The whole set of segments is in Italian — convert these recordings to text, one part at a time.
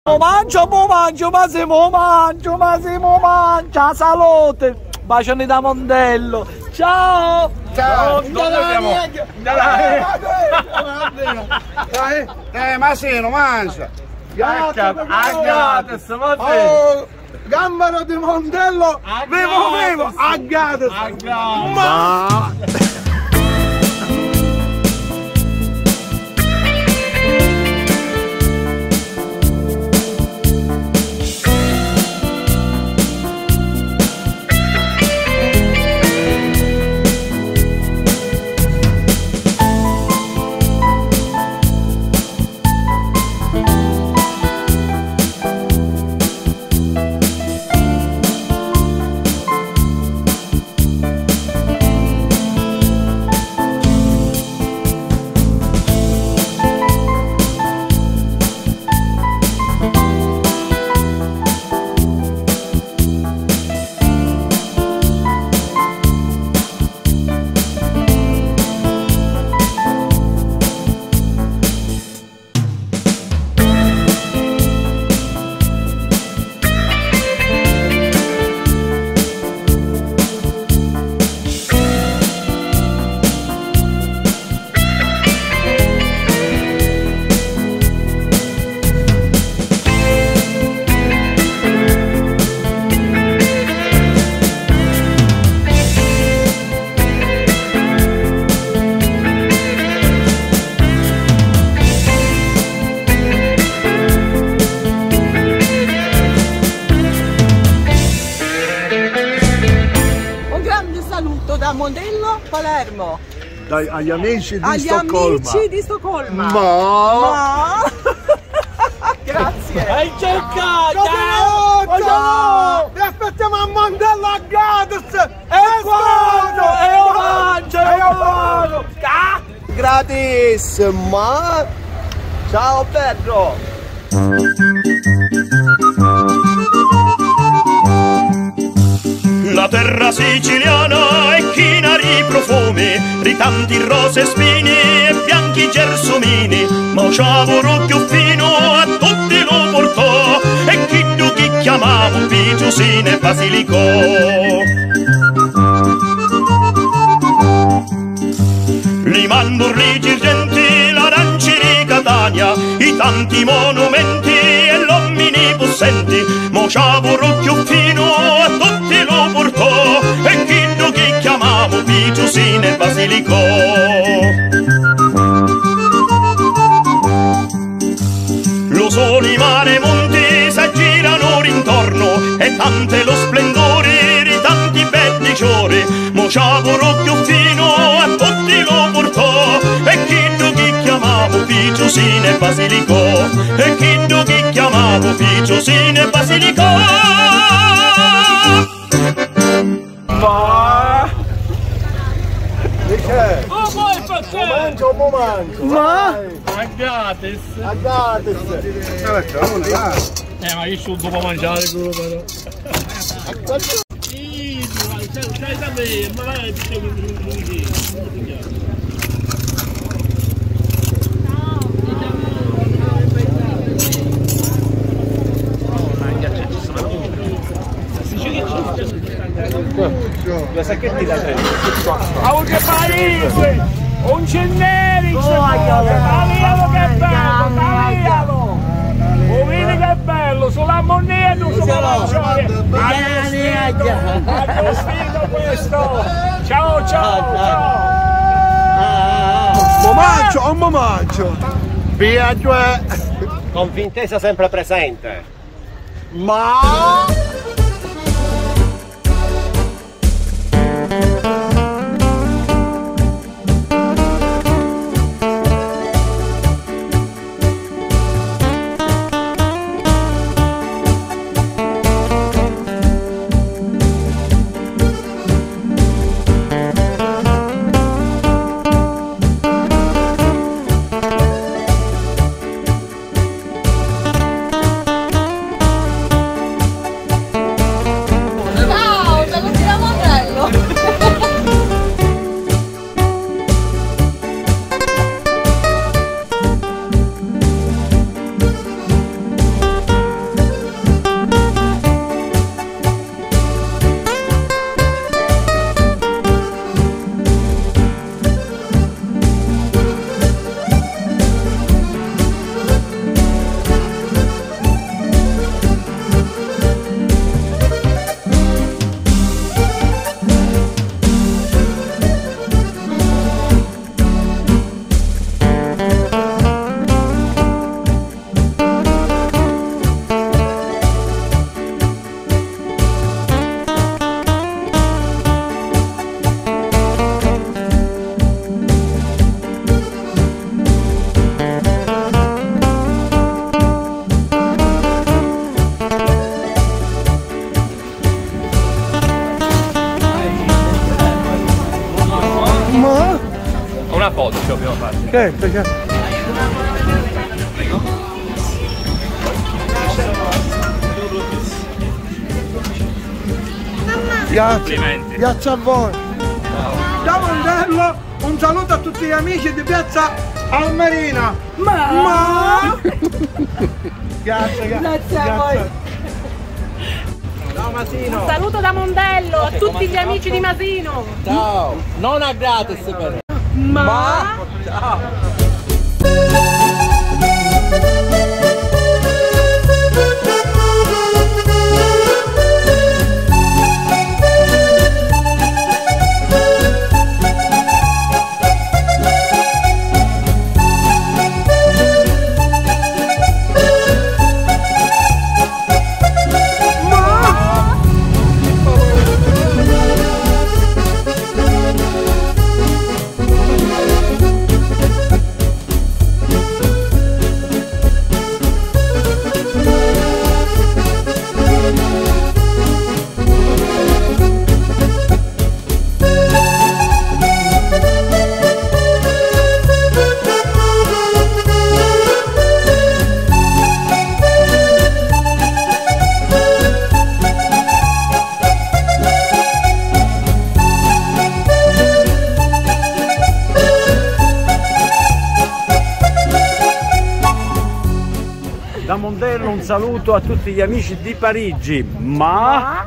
Ma se mo mangio, la salute, baciami da Mondello, ciao! Ciao! Ma sì, non mangia! Agates, va bene! Oh, gambero di Mondello, vivo, Agates! Ma... Da Mondello, Palermo. Dai, agli amici di Stoccolma. Ma... Grazie. Hai cercato! Vi aspettiamo a Mondello a Agates! E mangio! Gratis! Ma... Ciao Pedro! La terra siciliana è china di profumi, ritanti rose e spini e bianchi gelsomini, ma ciavoro più fino a tutti lo portò, e chi tu chi chiamavo Pitiusine e Basilicò. Li mandorli girgenti, l'aranci di Catania, i tanti monumenti e l'uomini possenti, ma ciavoro più fino a tutti lo portò, e chi tu chi chiamavo Pitiusine e Basilicò. Lo sole, mare e monti s'aggirano rintorno, e tante lo splendore di tanti belli giorni, mo ciavoro più fino a tutti lo portò, e chi tu chi chiamavo Pitiusine e Basilicò, e chi tu chi chiamavo Pitiusine e Basilicò. Ma... Dice... Mangio! Ma... Agates! Ma io sono dopo mangiare quello però. Sì, sai da me, ma vai due sacchetti da 3. Che paese! Un generico! Taglialo che bello! Taglialo! Vedi che bello! Sulla moneta non si può mangiare! Agostino questo! Ciao! Mo mangio! Viaggio è... Con Vintesa sempre presente. Ma... Che? Grazie a voi. Da Mondello un saluto a tutti gli amici di piazza Almerina. Ma... Grazie a voi. Ciao Masino. Un saluto da Mondello a tutti gli amici di Masino. Ciao. Non a gratis però. Ma... Ciao. Da Mondello un saluto a tutti gli amici di Parigi, ma...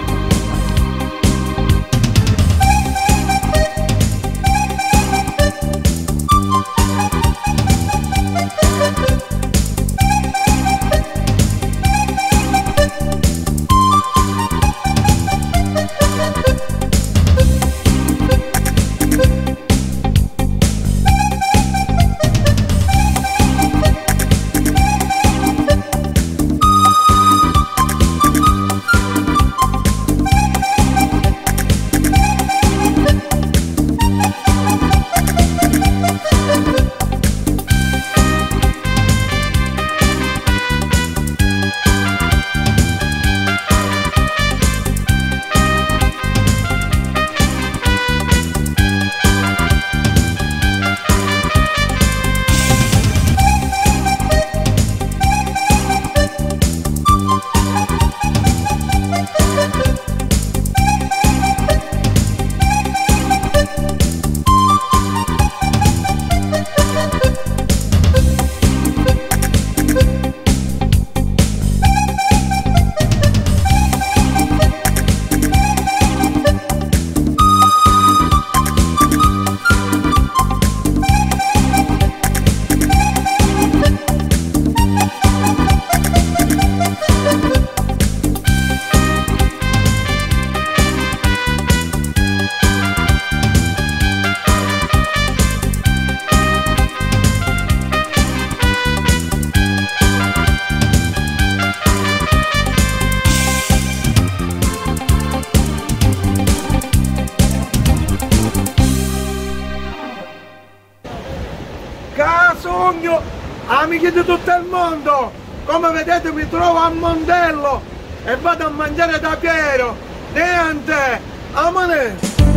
Sogno, amici di tutto il mondo, come vedete mi trovo a Mondello e vado a mangiare da Piero, niente, amane.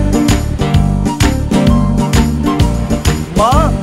Ma?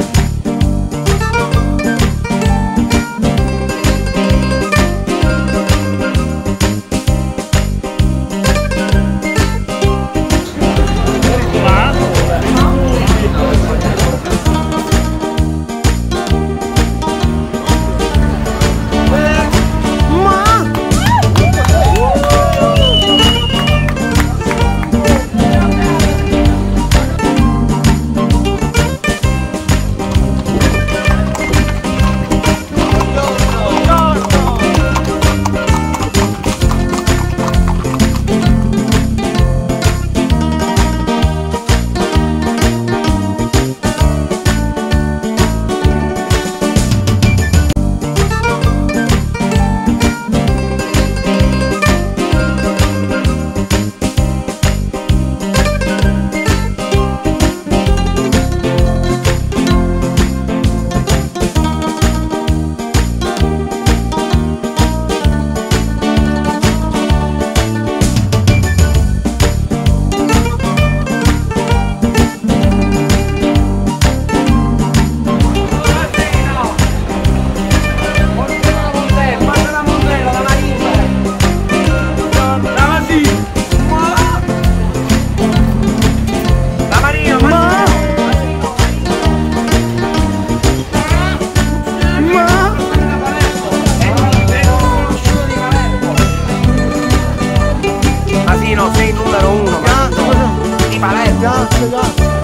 Grazie, grazie.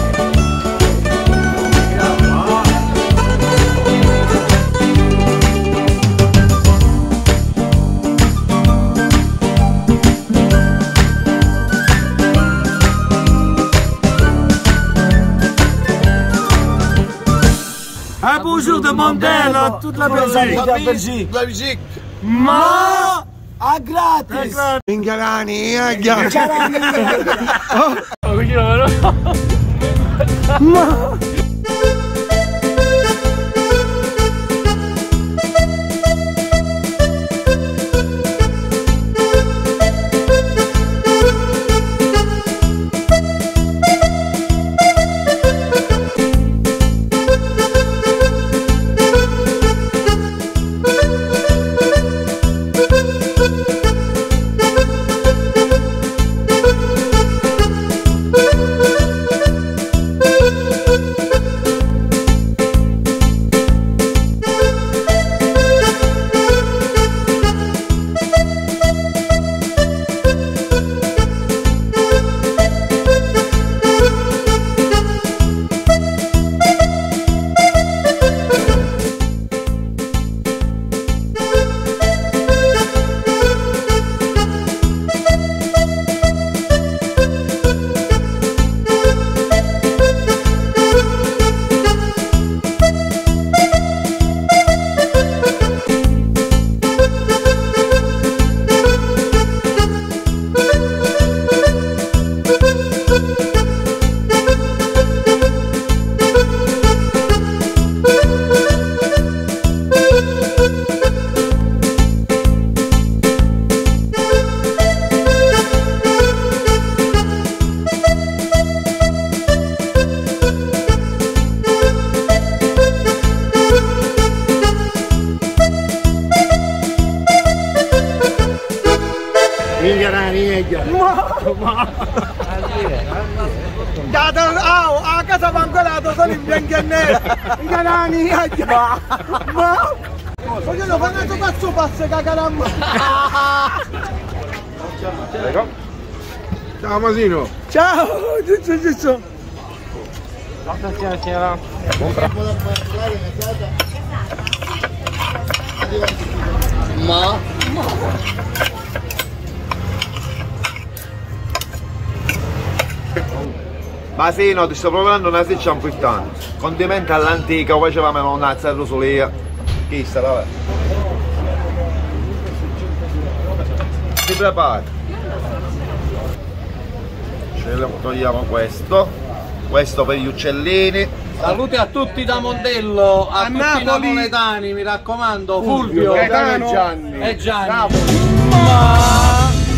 Bonjour de Mondello, toute la Belgique. Ma a gratis. Mingarani, Ma... A casa mangolato sono in bianco e nero. I canani, ma vogliono fare un pazzo passo cacaramma. Prego. Ciao Masino. Ciao, giusto. Signora. Masino, ti sto provando una seccia importante. Condimento all'antica, poi facevamo una zarrosolia. Chi sta là? Si prepara. Togliamo questo per gli uccellini. Saluti a tutti da Mondello, a tutti i napoletani, mi raccomando, Fulvio, Gaetano e Gianni. Napoli.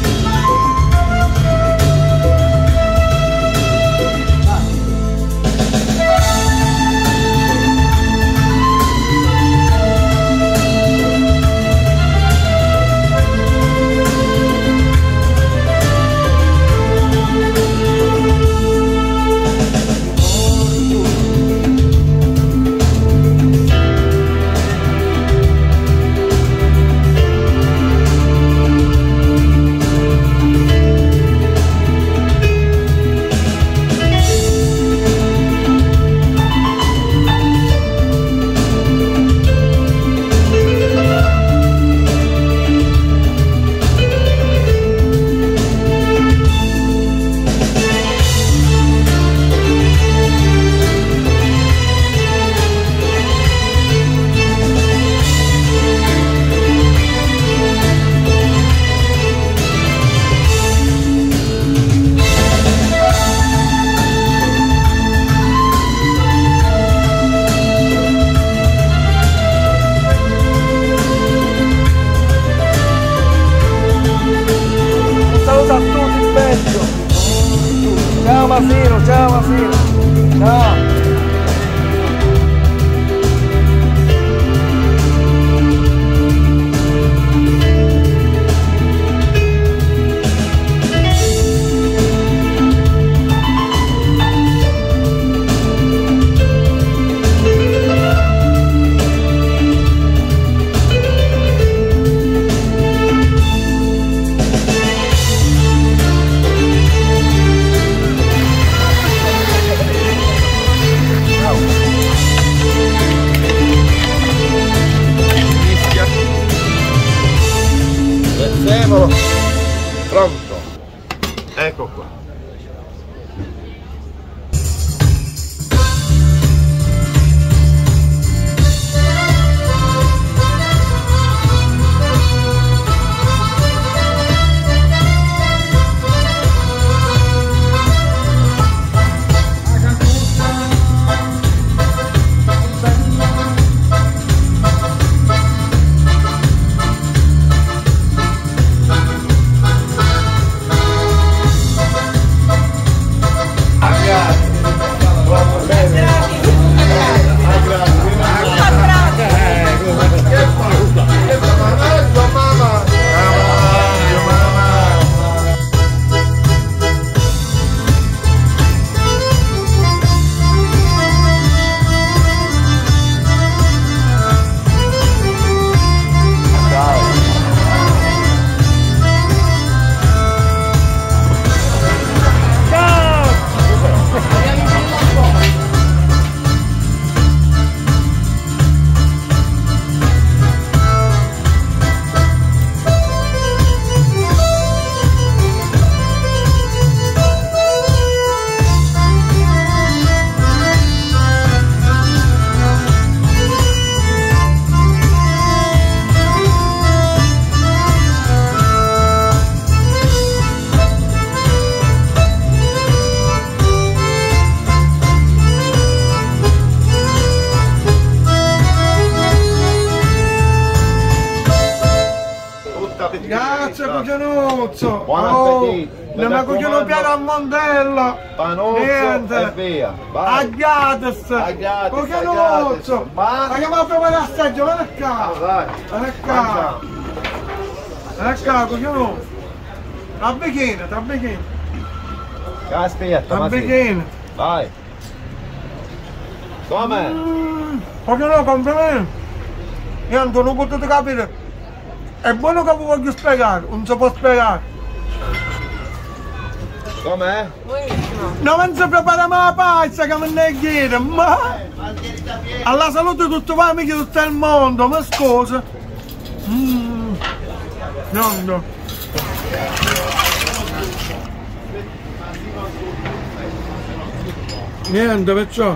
Ciao Masino. Ciao. Presemolo. Pronto. Ecco qua. Grazie cucinuzzo! Buon appetito! Ma cucino piano a Mondello! Panuzzo e via! Vai! Aghiates! Cucinuzzo! Ma che va a fare l'assaggio? Vieni qua! Vieni qua! Vieni qua cucinuzzo! Tabbechina! Aspetta, Tabbechina! vai! Come? Cucinuzzo, complimenti! Io non potete capire! È buono che vi voglio spiegare, non si può spiegare. Com'è? Non si prepara mai la pasta che me ne chiede, ma alla salute di tutti gli amici di tutto il mondo, ma scusa. No. Niente, perciò.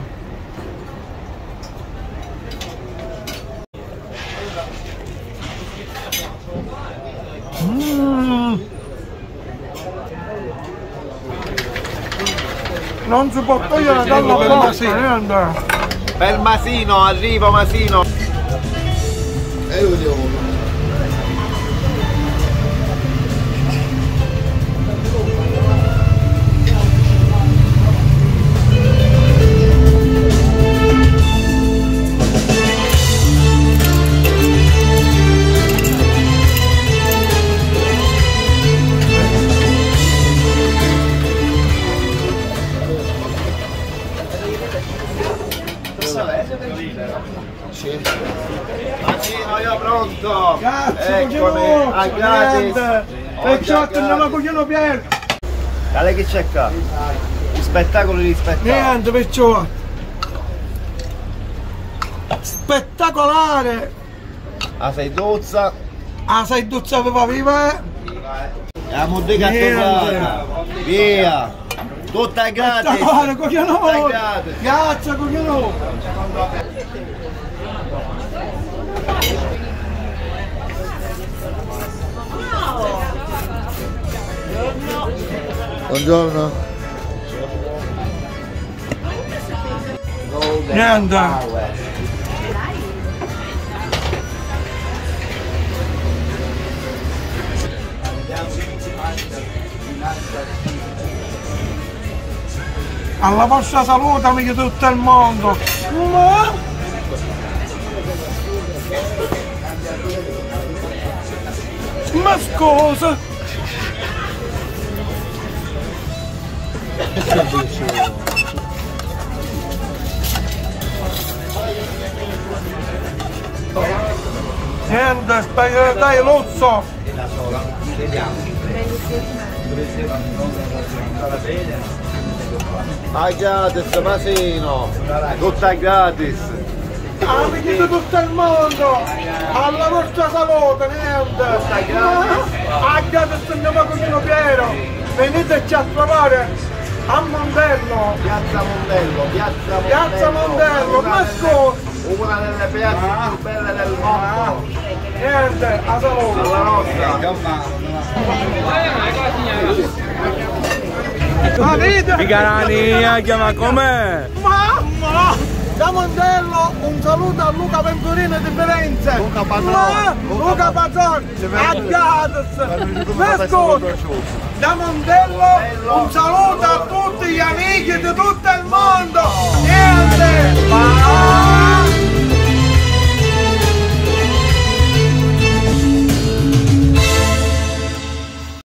Non si può togliere dalla bocca, niente. Per Masino, arrivo Masino. E io devo. Masino, io pronto! Grazie, eccomi, a gratis! Perciò andiamo a cucino pieno! Dale che c'è qua? Gli spettacoli di spettacolo! Niente, perciò! Spettacolare! A sei dozza! Ah, sei dozza viva! E la modica trovata! Via! Tutta gratis! Spettacolare, cucino! Tutta gratis! Grazie, cucino! Buongiorno! Niente! Alla vostra salute amici di tutto il mondo! Ma scusa! Niente, dai Luzzo! A gratis Masino! Tutta gratis! amici di tutto il mondo, alla vostra salute, niente. A casa stanno con Piero, veniteci a trovare a Mondello. Piazza Mondello, ma scusa. Una delle piazze più belle del mondo. Niente, a salute. Alla nostra. Ma vedi? Picarania, chiama com'è? Ma da Mondello un saluto a Luca Venturino di Firenze. Luca Patrone. A Gates. Ma scusa. Da Mondello un saluto a tutti gli amici di tutto il mondo.